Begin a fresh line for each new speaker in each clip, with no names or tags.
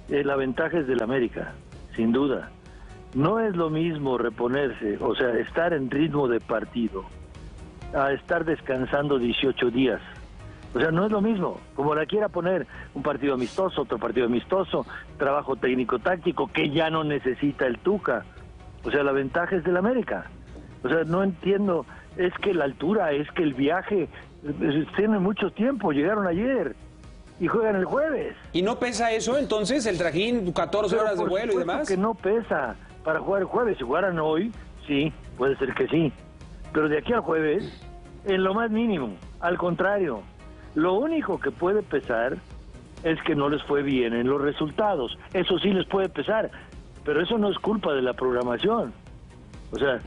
La ventaja es del América, sin duda. No es lo mismo reponerse, o sea, estar en ritmo de partido, a estar descansando 18 días. O sea, no es lo mismo. Como la quiera poner, un partido amistoso, otro partido amistoso, trabajo técnico-táctico que ya no necesita el Tuca. O sea, la ventaja es del América. O sea, no entiendo, es que la altura, es que el viaje, tienen mucho tiempo, llegaron ayer y juegan el jueves.
¿Y no pesa eso entonces, el trajín, 14 horas de vuelo y demás?
Que no pesa para jugar el jueves. Si jugaran hoy, sí, puede ser que sí. Pero de aquí al jueves, en lo más mínimo, al contrario. Lo único que puede pesar es que no les fue bien en los resultados. Eso sí les puede pesar, pero eso no es culpa de la programación. O sea,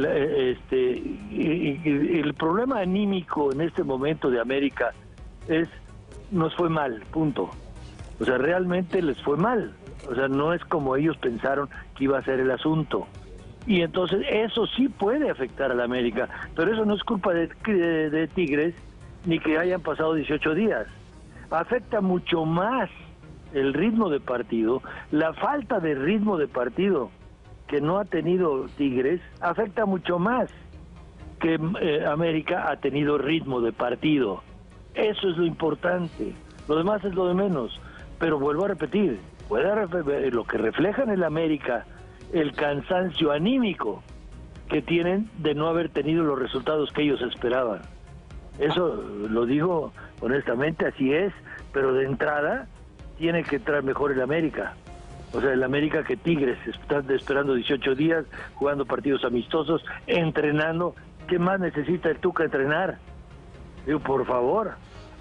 el problema anímico en este momento de América es, nos fue mal, punto. O sea, realmente les fue mal. O sea, no es como ellos pensaron que iba a ser el asunto. Y entonces eso sí puede afectar a la América, pero eso no es culpa de Tigres, ni que hayan pasado 18 días. Afecta mucho más el ritmo de partido, la falta de ritmo de partido que no ha tenido Tigres, afecta mucho más que América ha tenido ritmo de partido. Eso es lo importante, lo demás es lo de menos. Pero vuelvo a repetir, lo que refleja en el América, el cansancio anímico que tienen de no haber tenido los resultados que ellos esperaban. Eso lo digo honestamente, así es, pero de entrada tiene que entrar mejor el América. O sea, el América que Tigres, están esperando 18 días, jugando partidos amistosos, entrenando. ¿Qué más necesita el Tuca entrenar? Digo, por favor.